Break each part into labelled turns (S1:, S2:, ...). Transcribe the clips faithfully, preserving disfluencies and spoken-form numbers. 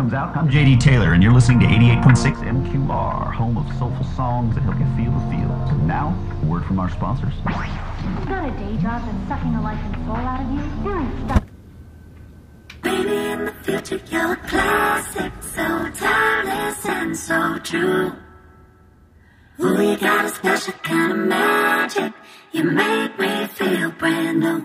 S1: comes out. I'm J D Taylor, and you're listening to eighty-eight point six M Q R, home of soulful songs that help you feel the feels. Now, a word from our sponsors.
S2: You've got a day job that's sucking the life and soul out of you. You're unstuck.
S3: Baby, in the future, you're a classic, so timeless and so true. Ooh, you got a special kind of magic. You make me feel brand new.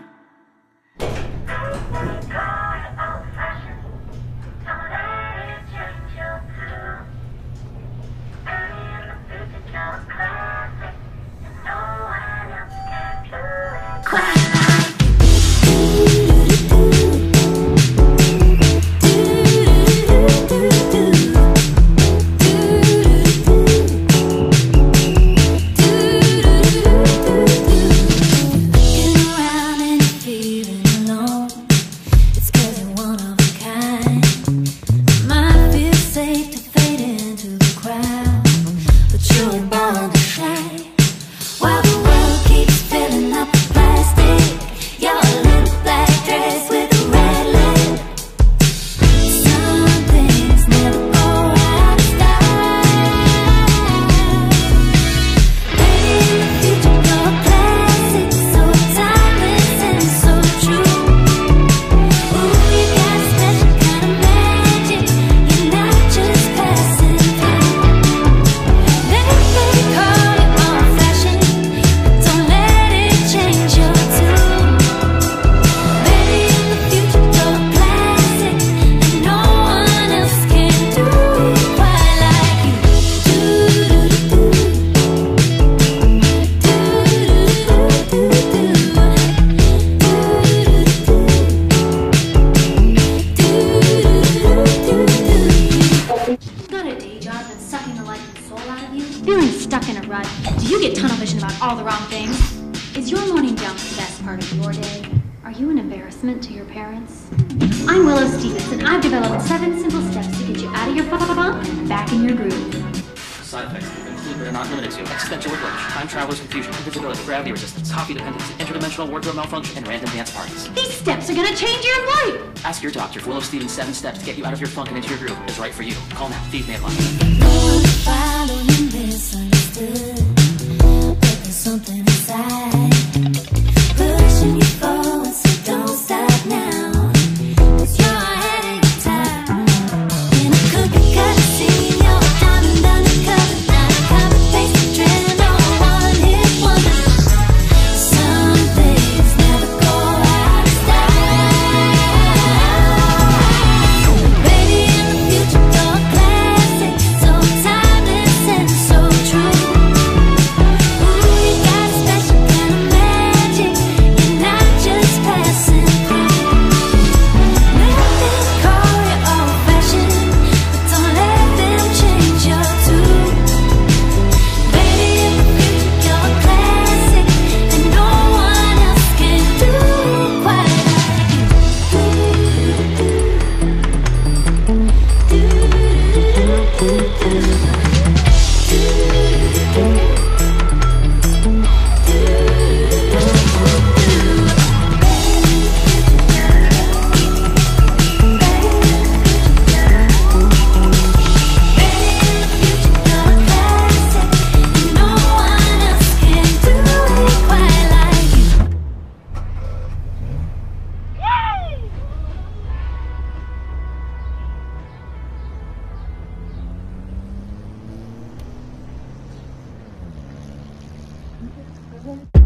S2: To your parents. I'm Willow Stevens, and I've developed seven simple steps to get you out of your funk and back in your groove.
S4: Side effects include but are not limited to existential whiplash, time traveler's confusion, invisibility, gravity resistance, coffee dependency, interdimensional wardrobe malfunction, and random dance parties.
S2: These steps are gonna change your life!
S4: Ask your doctor if Willow Stevens' seven steps to get you out of your funk and into your groove is right for you. Call now. These may apply.
S3: Following misunderstood, but there's something inside pushing you forward, so don't stop now.
S2: Mm-hmm.